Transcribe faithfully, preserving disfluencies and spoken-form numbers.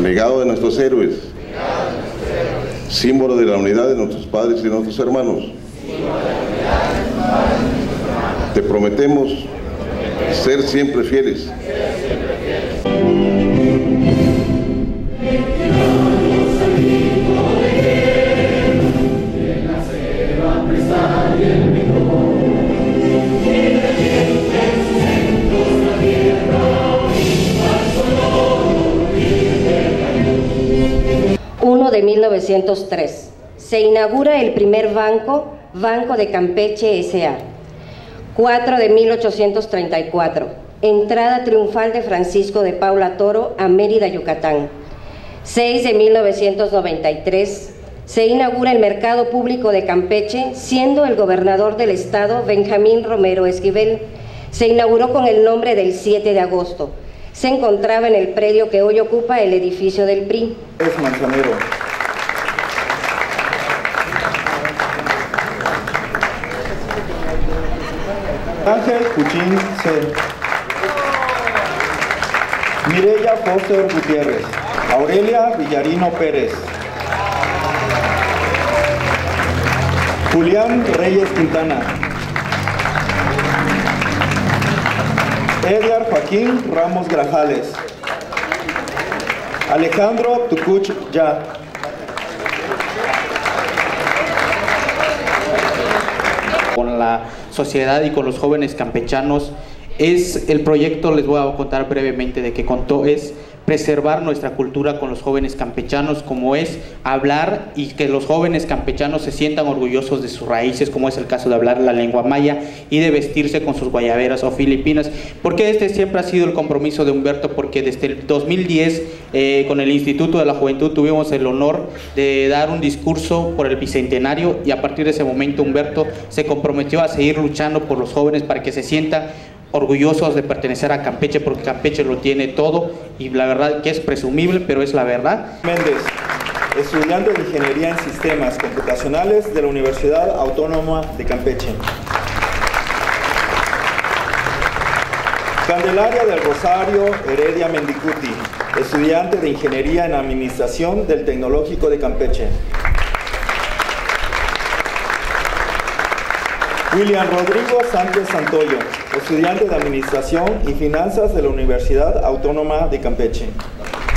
legado de nuestros héroes, símbolo de la unidad de nuestros padres y de nuestros hermanos. Te prometemos ser siempre fieles. uno de mil novecientos tres. Se inaugura el primer banco, Banco de Campeche S A cuatro de mil ochocientos treinta y cuatro. Entrada triunfal de Francisco de Paula Toro a Mérida, Yucatán. seis de mil novecientos noventa y tres. Se inaugura el Mercado Público de Campeche, siendo el gobernador del estado Benjamín Romero Esquivel. Se inauguró con el nombre del siete de agosto. Se encontraba en el predio que hoy ocupa el edificio del P R I. Es Manzanero. Ángel Puchín C. Mireya Foster Gutiérrez. Aurelia Villarino Pérez. Julián Reyes Quintana. Edgar Joaquín Ramos Grajales. Alejandro Tucuch Ya. Con la sociedad y con los jóvenes campechanos es el proyecto, les voy a contar brevemente de qué contó, es preservar nuestra cultura con los jóvenes campechanos, como es hablar y que los jóvenes campechanos se sientan orgullosos de sus raíces, como es el caso de hablar la lengua maya y de vestirse con sus guayaberas o filipinas, porque este siempre ha sido el compromiso de Humberto, porque desde el dos mil diez eh, con el Instituto de la Juventud tuvimos el honor de dar un discurso por el bicentenario, y a partir de ese momento Humberto se comprometió a seguir luchando por los jóvenes para que se sientan orgullosos de pertenecer a Campeche, porque Campeche lo tiene todo, y la verdad que es presumible, pero es la verdad. Méndez, estudiante de Ingeniería en Sistemas Computacionales de la Universidad Autónoma de Campeche. Candelaria del Rosario Heredia Mendicuti, estudiante de Ingeniería en Administración del Tecnológico de Campeche. William Rodrigo Sánchez Santoyo, estudiante de Administración y Finanzas de la Universidad Autónoma de Campeche.